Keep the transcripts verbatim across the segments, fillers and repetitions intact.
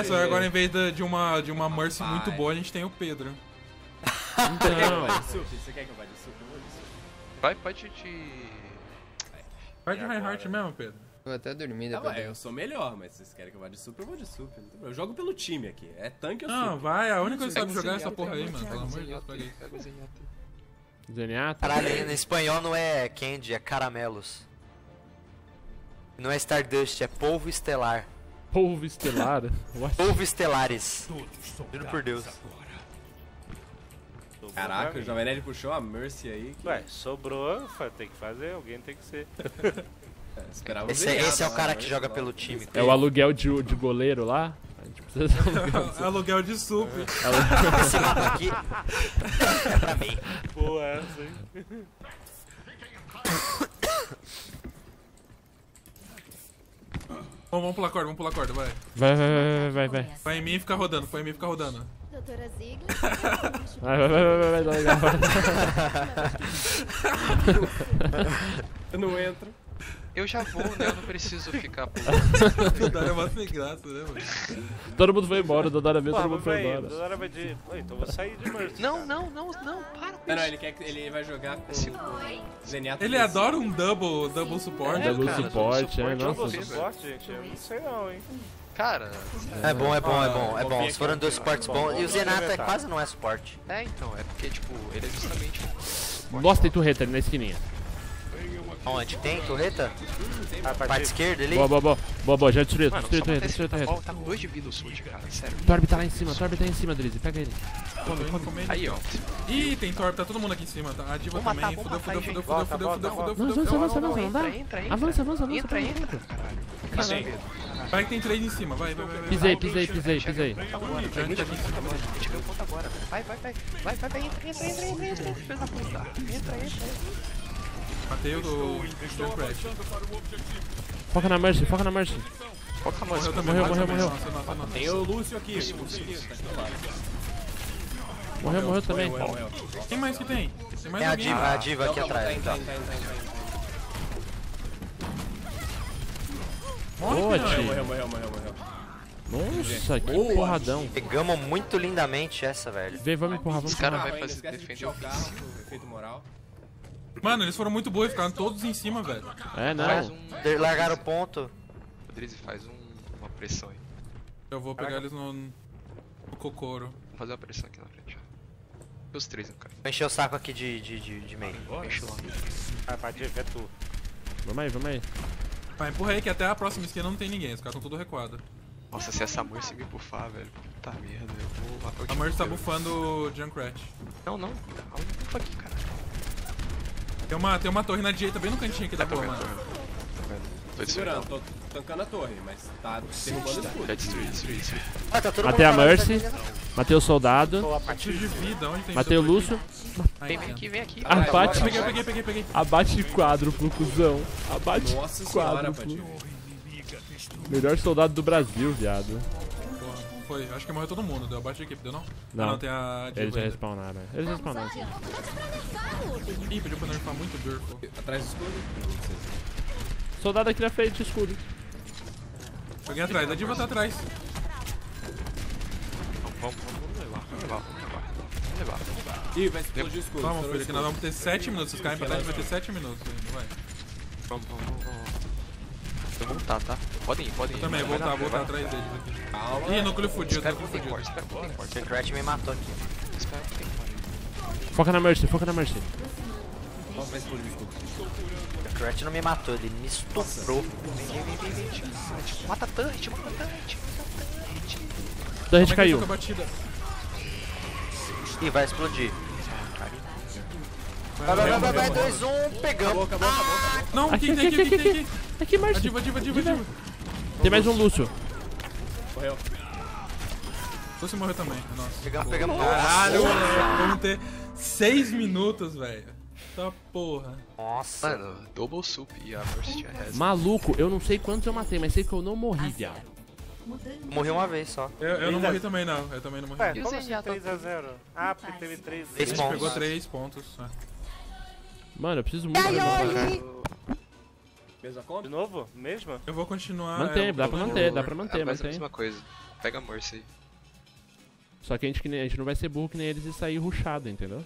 É, só agora em vez de, de, uma, de uma Mercy muito boa, a gente tem o Pedro. Então... Você quer que eu vá de sup? Eu vou de sup. Vai, pode te... Vai de Reinhardt mesmo, Pedro. Vou até dormir Ah, depois. vai, eu sou melhor, mas se vocês querem que eu vá de sup, eu vou de sup. Eu jogo pelo time aqui. É tanque ou sup? Não, vai, a única coisa que sabe jogar é essa porra aí, mano. Pelo amor de Deus, pega isso. Zenyatta. Caralho, em espanhol não é candy, é caramelos. Não é Stardust, é polvo estelar. Polvo estelar? What? Polvo estelares. Juro por Deus. Caraca, o Jovem Nerd puxou a Mercy aí. Que... Ué, sobrou, tem que fazer, alguém tem que ser. É, esperava Esse, ver esse é o lá, cara né? que joga pelo time. É o aluguel de, de goleiro lá? A gente precisa aluguel. Aluguel de sup. Esse mapa aqui é pra mim. Boa essa, hein? Bom, vamos pular corda, vamos pular corda, vai. Vai, vai, vai, vai, vai. Vai em mim e fica rodando, foi em mim e fica rodando. Doutora Ziegler. Vai, vai, vai, vai, vai, vai, legal. Eu não entro. Eu já vou, né? Eu não preciso ficar por... O Dodora é mó sem graça, né, mano? Todo mundo foi embora, o Dodora veio, Pô, todo mas mundo foi véi, embora. Dodora vai de... Oi, então eu vou sair de Mercy. Não, cara. não, não, não, para com Não, não, isso. ele quer que ele vai jogar com o Zenyatta. Ele adora um double, double support. É, double cara, suporte, é, double nossa. Double suporte, gente, eu não sei não, hein. Cara, É bom, é bom, é bom, é bom. confia Se foram que- dois suportes bons. E o Zenyatta quase não é suporte. é então, é porque, tipo, ele é justamente... Nossa, tem turreta ali na esquininha. Onde? Tem torreta? A Parte esquerda ali? Boa, boa, boa. Boa, boa, já destruiu, Mano, destruiu só a torreta, acontece destruiu a que torreta. tá com dois de vida o Sword, cara, sério. Torb tá lá em cima, Torb tá em cima, Drizzy, pega ele. Come, come, come. Aí, ó. Ih, tem Torb, tá todo mundo aqui em cima, tá? A Diva Vamos também. matar, Fudeu, vamos fudeu, matar, fudeu, gente. fudeu, Volta, fudeu, volta, fudeu, volta. fudeu, Avança, fudeu. avança, avança, não dá? Entra, entra, entra. Avança, avança, avança. Entra, avança. entra, caralho. Achei. Vai que tem três em cima, vai, vai, vai. vai. Pisei, pisei, pisei, pisei. Agora, Já velho. entra aqui em cima. A gente ganhou o ponto agora, velho. Vai, vai, vai. Vai, vai, vai, entra, entra, entra, entra, entra, entra, filho da puta. Entra, entra. Matei o do Junkrat. Foca na Mercy, foca na Mercy. Foca mais. Morreu também, Morreu, morreu, também. morreu. Nossa, nossa, nossa. Tem o Lúcio aqui. O Lúcio aqui, tá aqui do lado. Morreu, morreu também. Morreu, morreu. Quem mais que tem? Tem mais Tem a alguém? diva, a diva aqui Tá atrás. indo, tá Então. indo, tá indo, tá indo, tá indo. Morre, Boa, filhão. tio. Morreu, morreu, morreu, morreu. Nossa, que porradão. Pegamos muito lindamente essa, velho. Vem, vamos empurrar, vamos Os caras empurrar. vai Ainda fazer esquece de defender puxar o o carro, o efeito moral. Mano, eles foram muito bons, ficaram todos em cima, velho. É, Faz não. um... Largaram o ponto. O Drizzy faz um... uma pressão aí. Eu vou pegar eles no, no Kokoro. Vou fazer uma pressão aqui na frente, ó. Os três, né, cara? Vou encher o saco aqui de, de, de, de meio. Enche lá. Ah, Padir, é tu. Vamos aí, vamos aí. Vai, empurra aí que até a próxima esquina não tem ninguém, os caras estão tudo recuados. Nossa, se essa Mercy me buffar, velho. Puta merda, eu vou matar o A time Mercy tá inteiro. bufando o Junkrat. Não, não. Dá um buff aqui, cara. Tem uma, tem uma torre na direita, bem no cantinho aqui da Tá porra, vendo, tá mano. vendo? Tá vendo? Tô Segurando, desfilando. tô tancando a torre, mas tá derrubando o escudo. Já destruí, destruí, destruí. Ah, tá todo Matei a mundo falando Mercy. que tá jogando. Matei o soldado. Preciso de vida, onde tem Matei o double Lúcio. Aí, Vem, vem aqui, vem aqui. Ah, Vai, bate. vai, Peguei, vai. peguei, peguei, peguei. Abate de quádruplo, cuzão. Abate Nossa senhora, quádruplo. Padir. Melhor soldado do Brasil, viado. Porra, foi, acho que morreu todo mundo, deu abate de equipe, deu não? Não. Ah, não, tem a Diva Eles já ainda. respawnaram. Eles respawnaram. sim. Ih, pediu pra nerfar muito Durfo. Atrás do escudo. Soldado aqui na frente, escudo. Alguém atrás, a Diva tá atrás. Vamos, vamos, vamos levar, vamos levar, vamos levar. Vamos levar, vamos levar. Ih, vai explodir o escudo. Vamos, estourou filho, o que nós escudo. vamos ter sete minutos. Se os caras empatarem, a gente vai ter sete minutos ainda, vai. Vamos, vamos, vamos, vamos. Eu vou voltar, tá? Podem ir, podem ir. Também, Vai, vou vai, voltar, vou vai, voltar vai. atrás deles aqui. Calma. Ih, núcleo fudido, Espera um núcleo pouquinho, fudido. espera um pouquinho, O Junkrat me matou aqui. espera um pouquinho. Foca na Mercy, foca na Mercy. Vai explodir o escudo. O Junkrat não me matou, ele me estuprou. Vem, vem, vem, vem, vem. tio. Mata a Turret, mata a Turret. Então a Como é gente que caiu. toca a batida? Ih, vai explodir. Vai, vai, vai, vai, vai, dois, um, pegamos. Acabou, acabou, acabou. Não, Aqui, quem tem aqui, aqui, quem aqui, tem aqui? Aqui, A Mercy. Diva, Diva, Diva, Diva. Tem mais um Lúcio. Morreu. Você morreu também, nossa. Pegamos, pegamos. Caralho, Nossa. moleque, vamos ter seis minutos, velho. Tá porra. Nossa. Mano, double soup e a Mercy tinha res. Maluco, eu não sei quantos eu matei, mas sei que eu não morri, viado. Morri uma vez só. Eu, eu não morri também, não. Eu também não morri. Ué, E o como assim Zenyatta? três a zero? Ah, porque teve três. Três A gente pontos. pegou três pontos. é. Mano, eu preciso muito levar. Mesma De conta? novo? Mesmo? Eu vou continuar. Mantém, eu dá vou pra dar manter, um dá pra É manter, mais a mantém. mesma coisa. Pega a Mercy aí. Só que a gente, que nem- a gente não vai ser burro que nem eles e sair rushado, entendeu?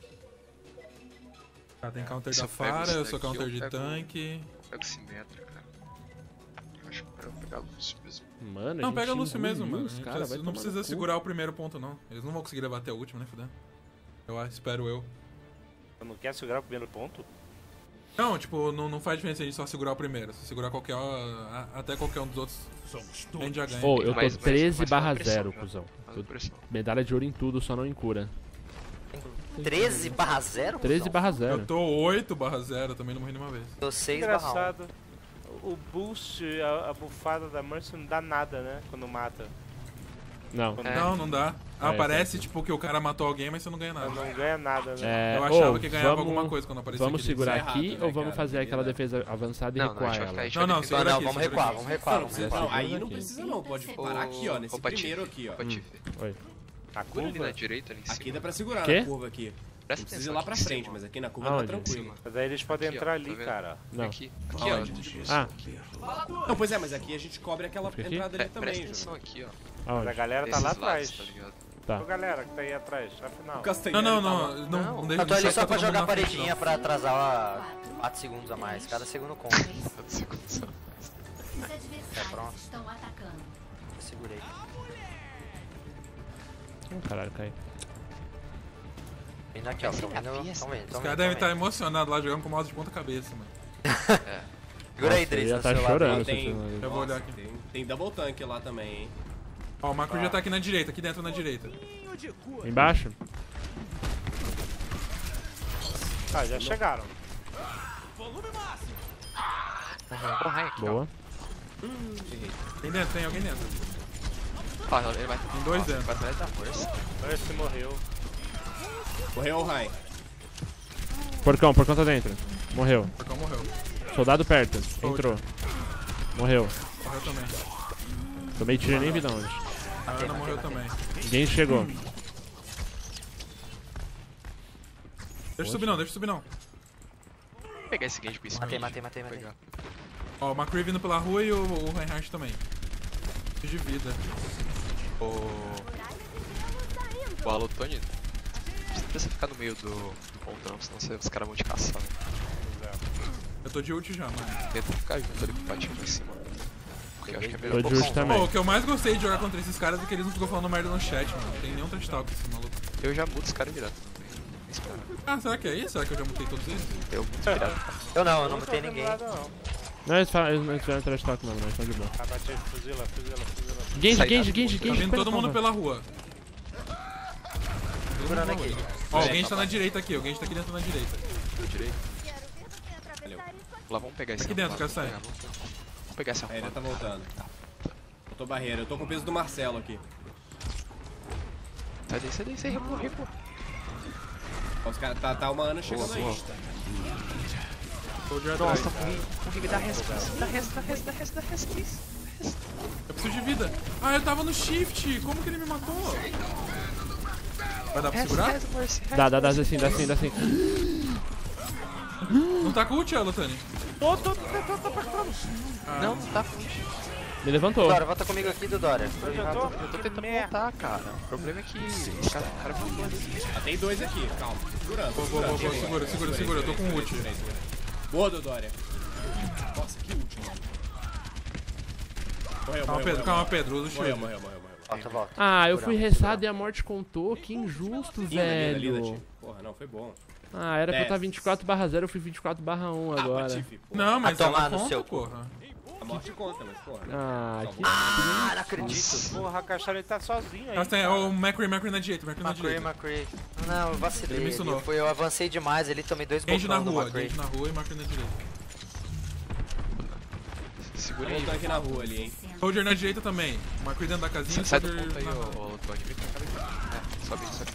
Ah, tem counter Se da eu pego Fara, esse eu sou daqui, counter eu de pego- tanque. Pega o Symmetra, cara. Acho que eu vou pegar Lúcio mesmo. Mano, a Não, gente pega o Lúcio mesmo, engoliu mano. os A gente cara, vai não tomar precisa no cu. segurar o primeiro ponto, não. Eles não vão conseguir levar até o último, né, fudendo? Eu acho, espero eu. Eu não quero segurar o primeiro ponto? Não, tipo, não, não faz diferença a gente só segurar o primeiro. Se segurar qualquer, a- até qualquer um dos outros, a gente já ganha. Ô, eu tô Mas- mas- treze mas barra faz pressão, zero, já. cuzão. Faz Tô- pressão. Medalha de ouro em tudo, só não em cura. treze barra zero? treze barra zero. Eu tô oito barra zero, também não morri nenhuma vez. Tô seis barra um. Engraçado. O boost, a, a bufada da Mercy não dá nada, né? Quando mata. Não. Quando É. Não, não dá. É, Aparece, tem- tipo, que o cara matou alguém, mas você não ganha nada. não ganha nada, né? É, Eu achava ô, que ganhava vamos- alguma coisa quando aparecia Vamos aquele- segurar Isso é aqui errado, ou né, vamos cara? fazer Não aquela dá. defesa avançada e Não, não, a recuar gente vai ela? ficar, a gente Não, vai não, defender. segura Não, aqui, vamos segura recuar, aqui. vamos recuar, Não, não vamos precisa, recuar. não, aí não Aqui. precisa não, pode parar aqui, ó, nesse Ô, primeiro Patife, aqui, ó. ô, Patife. Oi. A Segura ali na curva? direita, ali em cima. Aqui dá pra segurar Quê? na curva aqui. Não Presta precisa ir atenção lá aqui pra em frente, cima. mas aqui na curva Aonde? tá tranquilo. Mas aí eles podem Aqui, ó, entrar tá ali, vendo? cara. Não. Aqui, aqui, Aonde? ó. Ah, Não, pois é, mas aqui a gente cobre aquela Aqui? entrada É, ali também, presta Júnior. atenção aqui, ó. Mas a aonde? galera tá Desses lá lados, atrás. tá ligado? Tá. Ô, galera que tá aí atrás, afinal. O Castanheira Não, não, tá lá. não. Não, não, deixa Eu tô ali deixa só pra todo mundo jogar a na frente, paredinha pra atrasar a quatro segundos a mais. Cada segundo conta. Os adversários É, pronto. estão atacando. Eu segurei. Ih, caralho, cai. Vindo aqui, ó. Tão vindo, tão vendo, Os tão caras vendo. devem tão estar vendo. emocionados lá jogando com o mouse de ponta cabeça, mano. Segura aí, Nossa, Dries, ele já no tá celular. chorando. Ó, tem, Eu vou nossa, olhar aqui. Tem, tem double tank lá também, hein. Ó, o Macro já tá aqui na direita, aqui dentro na direita. Embaixo? Ah, já chegaram. Porra, aqui, ó. Boa. Tem dentro, tem alguém dentro. Ah, ele vai. Tem dois ó, dentro. Vai atrás da força. Mercy morreu. Morreu o Rai. Porcão, porcão tá dentro. Morreu. O Porcão morreu. Soldado perto. Entrou. Morreu. Morreu também. Tomei tiro e nem vi de onde. A Ana morreu também. Ninguém chegou. Deixa eu subir não, deixa eu subir não. Vou pegar esse Genji Beast. Matei, matei, matei, matei. Ó, o Macri vindo pela rua e o, o Reinhardt também. De vida. O... O Alotone. Você precisa ficar no meio do, do pontão, senão você- os caras vão te caçar. Eu tô de ult já, mano. Tenta ficar junto ali com o patinho em cima. Porque eu acho que é Tô melhor. de ult Pô, também. o que eu mais gostei de jogar contra esses caras é que eles não ficam falando merda no chat, mano. Não tem nenhum trash talk esse maluco. Eu já mudo os caras direto também. Nem esperar. Ah, será que é isso? Será que eu já mutei todos eles? Eu mudo direto. Eu não, eu não tô matei vendo ninguém. nada, não. Não, eles falam- eles não fizeram trash talk mesmo, não, eles estão de boa. Ah, bate aí, fuzila, fuzila, fuzila. Genji, Sai Genji, da- Genji, Tá Genji. vindo todo pera, mundo calma. pela rua. Segurando aqui. Ó, alguém tá na direita aqui, alguém tá aqui dentro na direita. Do direito. Valeu. Lá, vamos pegar esse Aqui dentro, arrombado, Castanho. vamos pegar, vamos- Vamos pegar esse É, ele arrombado. tá voltando. Eu tô barreira, eu tô com o peso do Marcelo aqui. Sai daí, sai daí, sai, recua, recua. Ó, os caras, tá, tá uma Ana chegando Boa, aí. boa. Soldier atrás. Nossa, morri. Morri, me dá resto, dá resto, dá resto, dá resto, dá resto, please. Eu preciso de vida. Ah, eu tava no shift. Como que ele me matou? Vai dar pra Resto, segurar? resto, Mercy, resto, Dá, dá, dá Mercy. assim, dá assim, dá assim. Não tá com ult, Lotani? Tô, tô, tô, tô, tô apertando. Não, tá. Me levantou. Dora, volta comigo aqui, do Dora. Eu já tô. Eu tô tentando voltar, cara. O problema é que o cara, o cara matou ali. Ah, tem dois aqui, calma. Segurando, Boa, boa, boa, boa. segurando. Segura, segura, segura. Eu tô com ult. Segurei, segurei. Boa, Dodória. Nossa, que último. Morreu, Calma, morreu, Pedro, morreu, calma, morreu. Pedro. Usa o Morreu, shield. morreu, morreu, morreu. Volta, volta. Ah, eu fui Segurando, ressado e a morte contou. Que injusto, Linda, linda, linda, velho. tio. Porra, não, foi bom. Ah, era pra eu estar Dez. vinte e quatro barra zero, eu fui vinte e quatro barra um agora. Ah, Patife, porra. Não, mas A tomar ela no conta, seu cu. porra. A morte conta, mas porra. Ah, que Ah, não acredito. Porra, a Caixara ele tá sozinho aí. Castanho, cara. o Macri, Macri na direita, Macri na McCree, direita. McCree. Não, eu vacilei. Ele me ali. ensinou. Eu, fui, eu avancei demais ali, tomei dois Genji na bocão do rua, McCree. Genji na rua e Macri na direita. Segura Tem aí. um tanque na rua ali, hein. Soldier na direita também. Macri dentro da casinha. Sai do Soldier ponto aí, na- ô, ô, Tony. Vem pra cá, vem pra cá. É, sobe, sobe.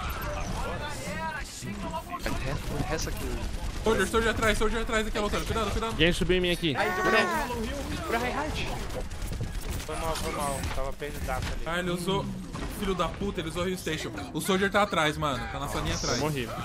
Vai, re- Resta aqui o... Soldier, Soldier atrás, Soldier atrás aqui, Lotani. Cuidado, cuidado. Genji subiu em mim aqui. Segura Reinhardt. Foi mal, foi mal. Tava perdidaço ali. Ah, ele usou... Filho da puta, ele usou Rio Station. O Soldier tá atrás, mano. Tá na salinha atrás. Eu morri.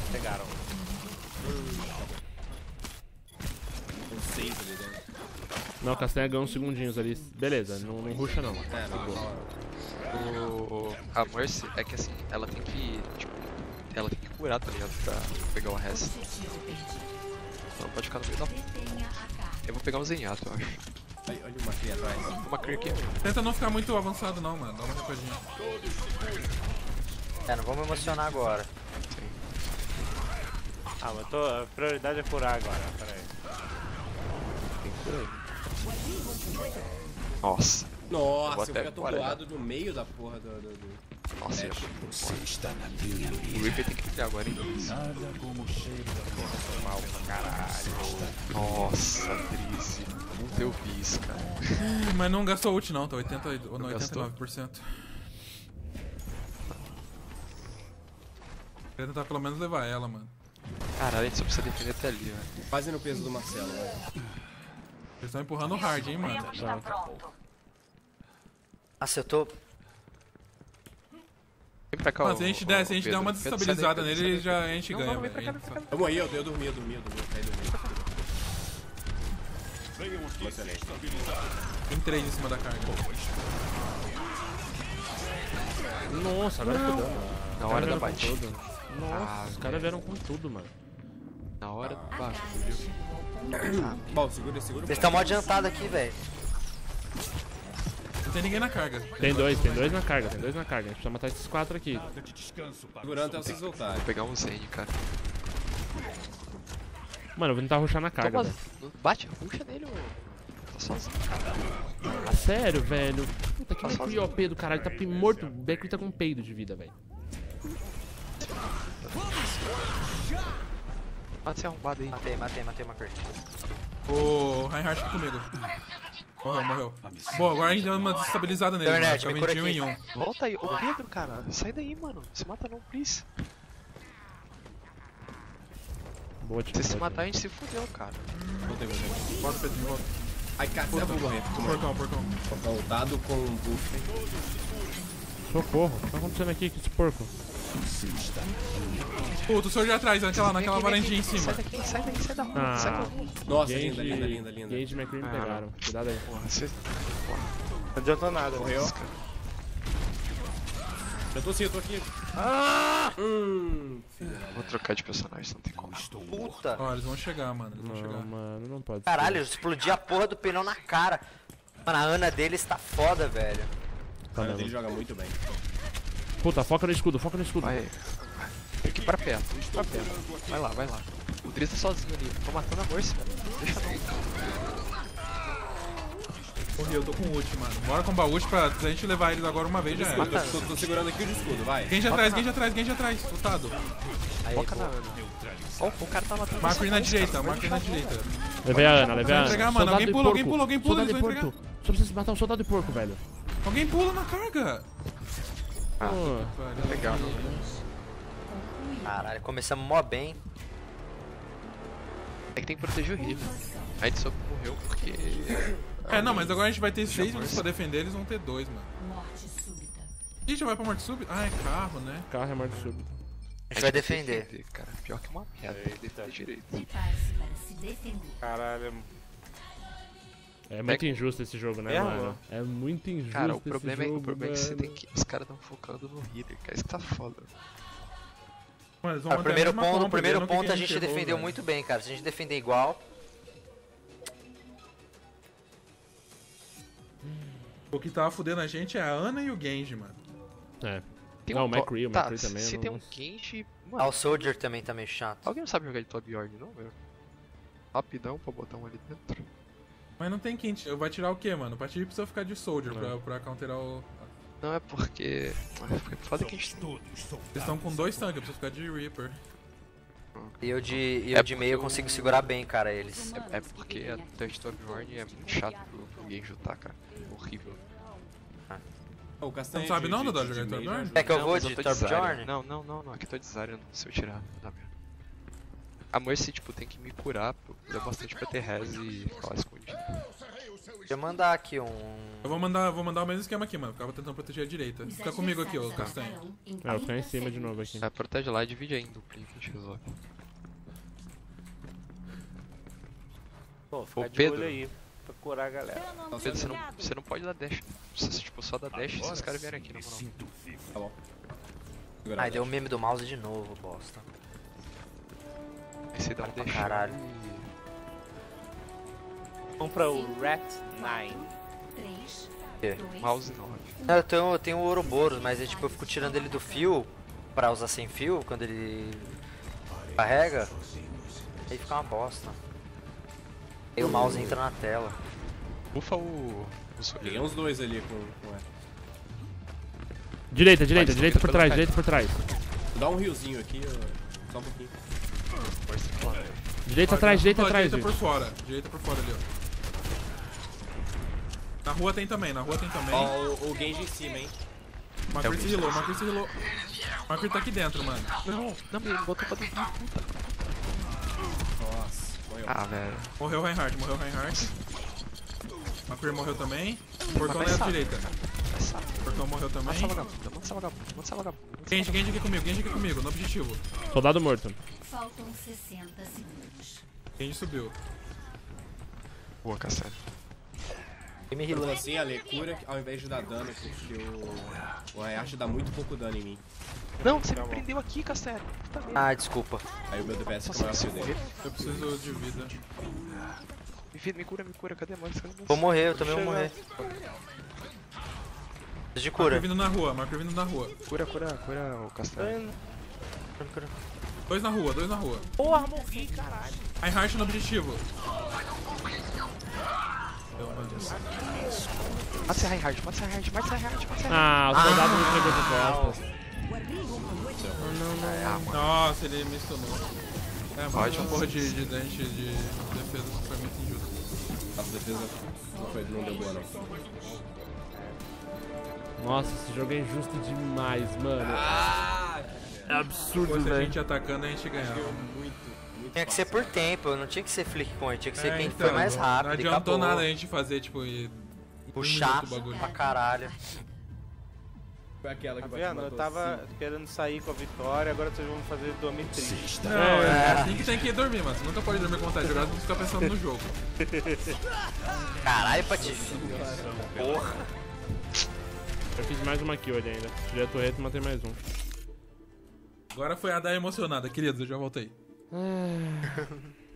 Pegaram. Um seis ali dentro. Não, Castanha ganhou uns segundinhos ali. Beleza, não, não ruxa não. É, não, não. O, a Mercy é que assim, ela tem que, tipo, ela tem que curar, tá ligado? Pra pegar o resto. Não pode ficar no meio da... Eu vou pegar um Zenyatta, eu acho. Olha, olha uma cria atrás. Uma Clear aqui. Tenta não ficar muito avançado não, mano. Dá uma recuadinha. É, não vamos emocionar agora. Ah, mas tô, a prioridade é curar agora, peraí. Tem que curar aí. Nossa. Nossa, Vou eu até fui agora, atolado no meio da porra do... do, do... Nossa, É. você está na minha O Reaper tem que criar agora, hein? Mal pra caralho. Nossa, Drizzy. Não deu bis, cara. Mas não gastou ult não, tá oitenta ou Não oitenta e nove por cento. Queria tentar pelo menos levar ela, mano. Caralho, a gente só precisa defender até ali, velho. Quase no peso do Marcelo, né? Eles estão empurrando hard, hein, mano. Nossa, eu tô... Vem pra cá, Mano, se a ô- gente der, se a ô, gente der Pedro. uma Pedro, sai desestabilizada daí, nele, Pedro, sai já, daí. a gente Não, ganha, não, vem velho. pra cá, vem pra cá. Vamos aí, eu, eu dormi, eu dormi, eu dormi, eu caí dormindo. Emocionei. Tem três em cima da carga. Nossa, agora fodeu, mano. Na hora da Os caras vieram com batida. tudo. Nossa, Ah, os velho. caras vieram com tudo, mano. Na hora do bagulho. Bom, segura, segura. Eles estão mal adiantados aqui, velho. Não tem ninguém na carga. Tem dois, tem dois na carga, tem dois na carga. A gente precisa matar esses quatro aqui. Segurando até vocês voltarem. Vou pegar um Zen, cara. Mano, eu vou tentar rushar na carga, Toma, velho. não bate, puxa nele, mano. Tá sozinho. Ah, sério, velho? Puta, que Tá Backry sozinho. O P do caralho, tá morto. O Backry tá com peido de vida, velho. Mata esse arrombado aí. Matei, matei, matei uma crit. O Reinhardt aqui comigo. Morreu, morreu. Boa, agora a gente deu uma desestabilizada nele, mano. Internet, Fica me cura vinte e um em aqui. um. Volta aí. Ô, Pedro, cara. Sai daí, mano. Se mata não, please. Boa, tipo, Se se boa, matar, a gente se fudeu, cara. Voltei, voltei. Volta, Pedro, volta. Ai, cara, eu vou morrer. Vou morrer. Porcão, porcão. Voltado com um buff. Socorro, o que tá acontecendo aqui com esse porco? Puta, o Soldier atrás, naquela, naquela Vem aqui, vem varandinha em aqui. cima. Sai daqui, sai daí, sai da rua. Sai da Ah, rua. Nossa, Genji, linda, linda, linda, linda. Genji e McCree me Ah, pegaram. Cuidado aí. Porra, você... Não adiantou nada. Morreu. Nossa, cara. Eu tô sim, eu tô aqui. Ah! Hum. Vou trocar de personagem, não tem como. Puta. Ó, eles vão chegar, mano. Eles vão Não, chegar. mano, não pode Caralho, ser. eu explodi a porra do pneu na cara. Mano, a Ana deles tá foda, velho. O Tá cara dele mesmo. joga muito bem. Puta, foca no escudo, foca no escudo. Vai. Tem que ir pra perto, tem que ir pra perto. Vai lá, vai lá. O Driz tá sozinho ali. Tô matando a Mercy, velho. Deixa não. Morri, eu tô com ult, mano. Bora com o ult pra se a gente levar eles agora uma vez já Eu era. tô, tô, tô segurando aqui o de escudo, vai. Genji atrás, Genji atrás, Genji atrás. Lutado. Aí, Foca pô. na Ana. Ó, o cara tá matando Macri na você, direita, cara. Macri na direita. Levei a Ana, levei a Vai Ana. entregar, mano. Soldado Alguém de pula, porco. alguém pula, alguém pula, Soldado eles de vão porco. Só precisa matar um soldado de porco, velho. Alguém pula na carga. Ah, Pô, legal. Caralho, começamos mó bem. É que tem que proteger o healer. A gente só morreu porque... É, não, mas agora a gente vai ter seis força. minutos pra defender, eles vão ter dois, mano. Ih, já vai pra morte súbita? Ah, é carro, né? carro é morte súbita. A gente vai defender. Cara, pior que uma merda. Tem que defender direito. Caralho, É muito injusto esse jogo, né, É, mano? mano. É muito injusto Cara, o esse problema, é, jogo, o problema é que você mano. tem que... Os caras tão focando no healer, cara. Isso que tá foda. Mano, eles vão Cara, manter o a primeiro mesma ponto, combo, no primeiro vendo o que ponto que a gente errou, defendeu velho. muito bem, cara. Se a gente defender igual, O que tava fudendo a gente é a Ana e o Genji, mano. É. Tem Não, um o to- McCree, o tá, McCree também. Se eu tem não- um Genji... ah, Mano, o Soldier também tá meio chato. alguém não sabe jogar de Top Yard, não, meu? Rapidão pra botar um ali dentro. Mas não tem quem. Vai tirar o quê, mano? O Patife precisa ficar de Soldier pra, pra counterar o. Não, é porque... É porque foda que a gente... Eles estão com dois tanques, eu preciso ficar de Reaper. E eu de, e É eu de meio eu consigo segurar bem, cara, eles. É, é porque a Touch Top Yard é muito chato pro, pro Genji lutar, cara. Horrível. O Castanha Não sabe de- não, de- Dodô, de jogar meio Top já Yard? ajuda. É que eu Não, vou mas de tô Top Zarya. Jorn? Não, não, não, não. Aqui eu tô de Zarya, não. Se eu tirar, dá merda. A Mercy, tipo, tem que me curar, pô. Dá bastante pra ter res e ficar lá escondido. Deixa eu mandar aqui um... Eu vou mandar, vou mandar o mesmo esquema aqui, mano. Ficava tentando proteger a direita. Fica comigo aqui, ô Castanho. É, eu vou ficar em cima de novo aqui. É, protege lá e divide aí em duplinho que a gente resolve. pô, fica Ô, de Pedro. olho aí. pra curar a galera. Pedro, você não, você não pode dar dash. Você, tipo, só dá dash se os caras vierem aqui, na moral. Tá bom. Segura Ai, a deu o dash. meme do mouse de novo, bosta. Aí você dá um Pra dash. caralho. Vamos pra o Rat nove. Mouse nove. Não, eu tenho, eu tenho o Ouroboros, mas é, tipo, eu fico tirando ele do fio pra usar sem fio quando ele carrega. Aí fica uma bosta. Aí o mouse entra na tela. Bufa o... o Peguei uns dois ali com, com ela. Direita, direita, Mas direita por pela trás, cara. direita por trás. Vou dar um riozinho aqui, ó. Só um pouquinho. Direita atrás, direita Ó, atrás, direita por gente. fora. Direita por fora ali, ó. Na rua tem também, na rua tem também. Ó, o, o Genji em cima, hein? Macri se healou, Macri se healou. Macri tá aqui dentro, mano. Não, não, ele botou pra dentro. Puta. Nossa, morreu. Ah, velho. Morreu o Reinhardt, morreu o Reinhardt. Macri morreu também. Portão vai na sabe. direita. Vai sabe. Portão morreu também. Mata essa vagabunda, mata essa vagabunda, mata essa vagabunda. Genji, Genji aqui comigo, Genji aqui comigo, no objetivo. Soldado morto. Faltam sessenta segundos. Genji subiu. Boa, Cassandra. E me Falou healou. assim, Ale, cura ao invés de dar dano, porque o, o Reinhardt dá muito pouco dano em mim. Não, você me prendeu aqui, Cassandra. Puta merda. Ah, desculpa. Aí o meu D P S fica Nossa, maior que o você dele. Eu preciso de vida. Me, vi- me cura, me cura, cadê a mãe? Vou morrer, eu também vou morrer. Preciso de cura. Macri vindo na rua, Macri vindo na rua. Cura, cura, cura o Cassandra. Dois na rua, dois na rua. Porra, morri, caralho. Reinhardt no objetivo. Mata esse Reinhardt, mata esse Reinhardt, mata esse Reinhardt, mata esse Reinhardt. Ah, o soldado me pegou de costas. Ah, mano. Nossa, ele me stunou. É, mas Pode, uma porra de, de dente de defesa foi muito injusto. Nossa, defesa não, foi, não deu boa, não. Nossa, esse jogo é injusto demais, mano. Ah! É absurdo, Se fosse a velho. gente atacando, a gente ganhava. Muito, muito Tinha que ser por tempo, não tinha que ser flick point, tinha que ser É, quem então, foi mais Não rápido. e adiantou acabou. nada a gente fazer, tipo, e... Puxar um minuto o bagulho. pra caralho. Foi aquela Tá que vendo? Eu tava querendo sair com a vitória, agora vocês vão fazer dormir triste. Não, é, É. assim que tem que dormir, mano. Você nunca pode dormir com vontade de jogar, você fica pensando no jogo. Caralho, Patife. Porra. Eu fiz mais uma kill ali ainda. Tirei a torreta e matei mais um. Agora foi a dar emocionada, queridos, eu já voltei. Ah.